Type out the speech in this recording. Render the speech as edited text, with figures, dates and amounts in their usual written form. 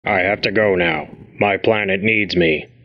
I have to go now. My planet needs me.